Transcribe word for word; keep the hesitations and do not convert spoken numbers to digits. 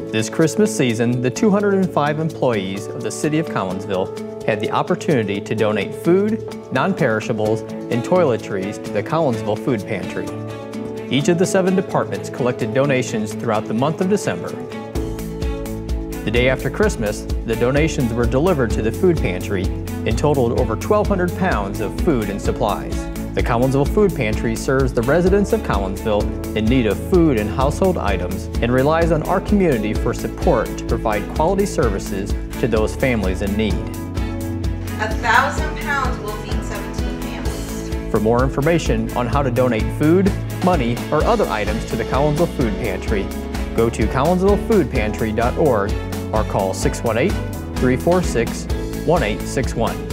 This Christmas season, the two hundred five employees of the City of Collinsville had the opportunity to donate food, non-perishables, and toiletries to the Collinsville Food Pantry. Each of the seven departments collected donations throughout the month of December. The day after Christmas, the donations were delivered to the food pantry and totaled over twelve hundred pounds of food and supplies. The Collinsville Food Pantry serves the residents of Collinsville in need of food and household items and relies on our community for support to provide quality services to those families in need. A thousand pounds will feed seventeen families. For more information on how to donate food, money, or other items to the Collinsville Food Pantry, go to collinsville food pantry dot org or call six one eight, three four six, one eight six one.